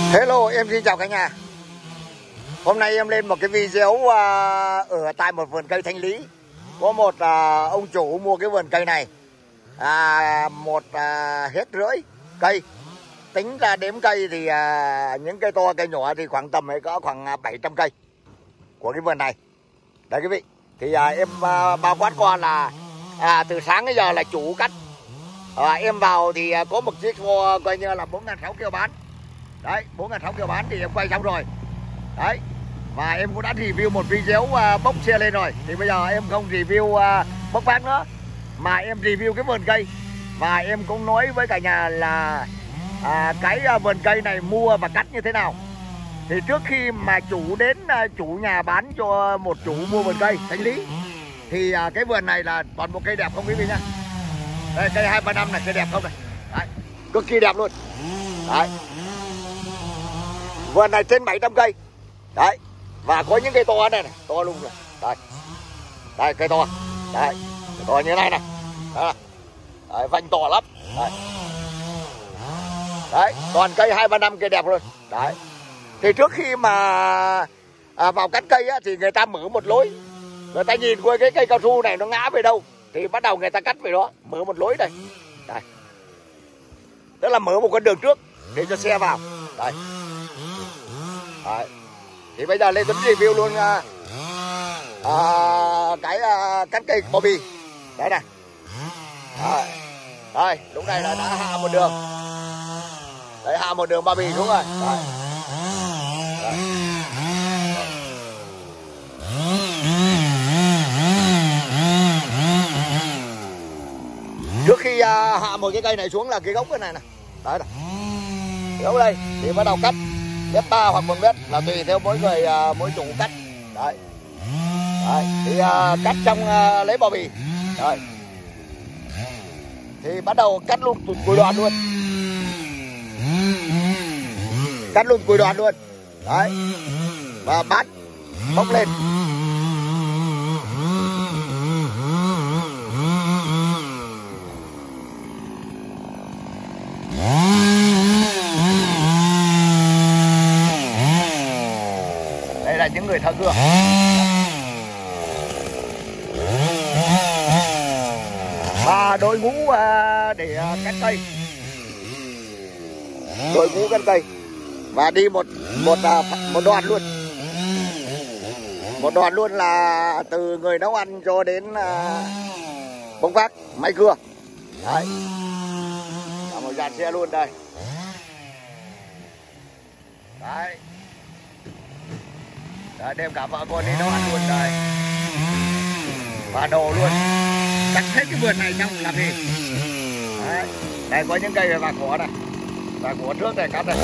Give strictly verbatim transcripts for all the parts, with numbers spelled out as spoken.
Hello, em xin chào cả nhà. Hôm nay em lên một cái video uh, ở tại một vườn cây thanh lý. Có một uh, ông chủ mua cái vườn cây này à, một uh, hết rưỡi cây. Tính ra đếm cây thì uh, những cây to cây nhỏ thì khoảng tầm ấy có khoảng bảy trăm cây của cái vườn này. Đấy quý vị. Thì uh, em uh, bao quát qua là à, từ sáng đến giờ là chủ cắt. À, em vào thì uh, có một chiếc uh, coi như là bốn ngàn sáu trăm kêu bán. Đấy, bốn ngàn sáu trăm kêu bán thì em quay xong rồi. Đấy. Và em cũng đã review một video uh, bốc xe lên rồi. Thì bây giờ em không review uh, bốc vác nữa, mà em review cái vườn cây. Và em cũng nói với cả nhà là uh, cái uh, vườn cây này mua và cắt như thế nào. Thì trước khi mà chủ đến uh, chủ nhà bán cho một chủ mua vườn cây thanh lý, thì uh, cái vườn này là toàn bộ cây đẹp không quý vị nhá. Đây, cây hai ba năm này, cây đẹp không này. Đấy, cực kỳ đẹp luôn. Đấy. Vườn này trên bảy trăm cây. Đấy. Và có những cây to này này, to luôn rồi. Đây. Đây cây to. Đây, cây to như thế này này. Đấy. Đấy, vành to lắm. Đấy. Đấy, toàn cây hai ba năm cây đẹp luôn. Đấy. Thì trước khi mà à, vào cắt cây á, thì người ta mở một lối. Người ta nhìn qua cái cây cao su này nó ngã về đâu thì bắt đầu người ta cắt về đó, mở một lối đây. Đây. Tức là mở một con đường trước để cho xe vào. Đây. Đấy. Thì bây giờ lên Tuấn review luôn à, à, cái à, cắt cây bao bì. Đấy này. Đấy. Đây, lúc này là đã hạ một đường. Đấy, hạ một đường bao bì xuống rồi. Đấy. Đấy. Trước khi à, hạ một cái cây này xuống là cái gốc cái này này. Đấy này. Cái gốc đây thì bắt đầu cắt mét ba hoặc một mét là tùy theo mỗi người uh, mỗi chủ cắt. Đấy. Đấy. Thì uh, cắt trong uh, lấy bao bì. Đấy. Thì bắt đầu cắt luôn cùi đoạn luôn. Cắt luôn cùi đoạn luôn. Đấy. Và bắt bốc lên. Đây là những người thợ cưa. Và đội ngũ để cắt cây. Đội ngũ cắt cây. Và đi một một một đoàn luôn. Một đoàn luôn là từ người nấu ăn cho đến bốc vác, máy cưa. Đấy. Là một dàn xe luôn đây. Đấy. Đấy, đem cả vợ con đi nấu ăn luôn đây. Và đồ luôn. Cắt hết cái vườn này xong làm gì. Đấy. Đây có những cây và cỏ này. Và cỏ trước này cắt này.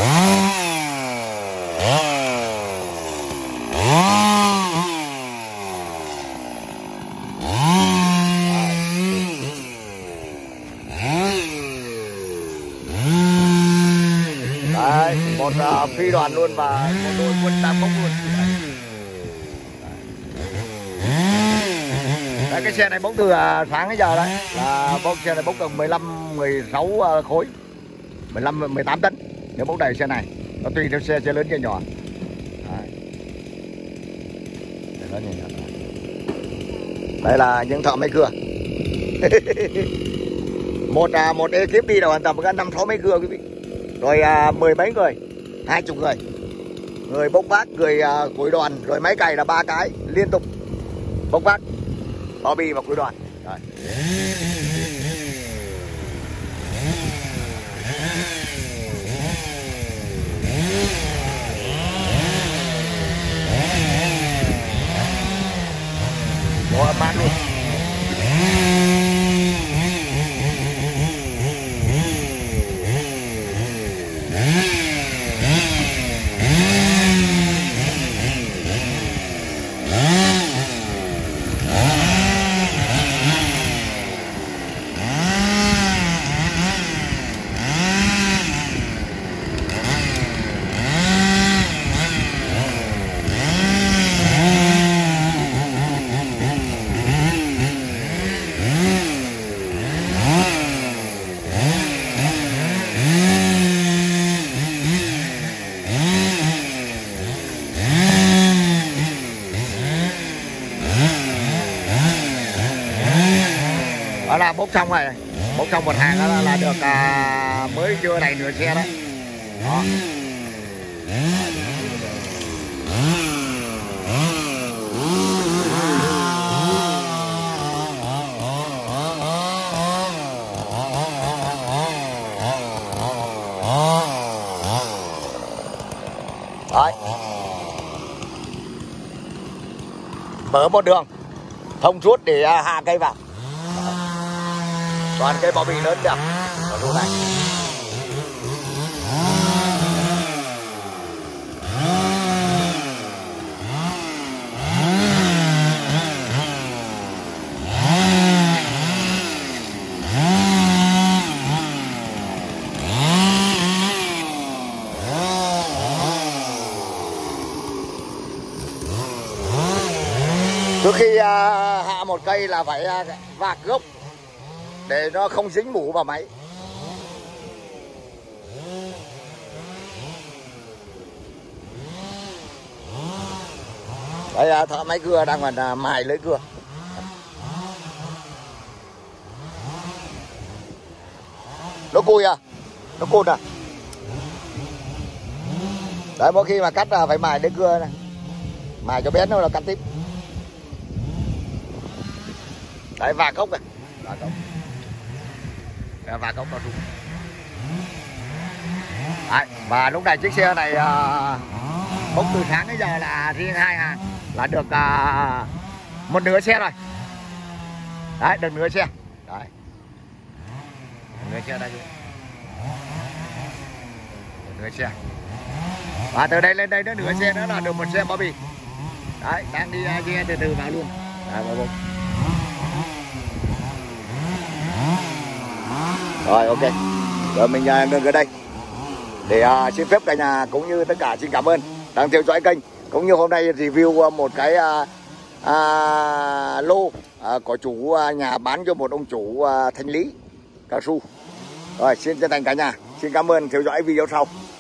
Đấy, một uh, phi đoàn luôn và một đội quân đang bốc luôn. Đấy, cái xe này bốc từ uh, sáng đến giờ đấy là bốc xe này bốc được mười lăm mười sáu uh, khối, mười lăm mười tám tấn nếu bốc đầy xe này. Nó tùy theo xe, xe lớn xe nhỏ. Đấy. Đây là những thợ máy cưa. một uh, một ekip đi đâu tầm gần năm sáu máy cưa quý vị. Rồi à, mười mấy người, hai chục người, người bốc vác, người à, cối đoàn, rồi máy cày là ba cái liên tục bốc vác, bao bì và cối đoàn. Đấy. Đó, âm mát luôn. là bốc xong rồi, bốc xong một hàng là, là được à, mới chưa đầy nửa xe đó. Đó. Đấy. Mở một đường thông suốt để hạ cây vào. Toàn cây bao bì lớn được ở chỗ này. Trước khi uh, hạ một cây là phải uh, vạc gốc để nó không dính mủ vào máy. Đây uh, thợ máy cưa đang còn uh, mài lưỡi cưa. Nó cùi à? Nó cùn à? Đấy, mỗi khi mà cắt là phải mài lưỡi cưa này. Mài cho bén nó là cắt tiếp. Đấy, vạc gốc này. Vạc gốc. Đấy, vạc gốc cao su. Đấy, và lúc này chiếc xe này uh, bốc từ sáng đến giờ là riêng hai hàng là được uh, một nửa xe rồi. Đấy, được nửa xe. Đấy. Nửa xe đây. Nửa xe. Và từ đây lên đây nữa nửa xe nữa là được một xe bao bì. Đấy, đang đi uh, xe từ từ vào luôn. Đấy, vào bốc. Rồi, ok. Rồi mình uh, ngừng ở đây để uh, xin phép cả nhà cũng như tất cả xin cảm ơn đang theo dõi kênh, cũng như hôm nay review uh, một cái uh, uh, lô uh, của chủ uh, nhà bán cho một ông chủ uh, thanh lý cao su. Rồi, xin chân thành cả nhà, xin cảm ơn theo dõi video sau.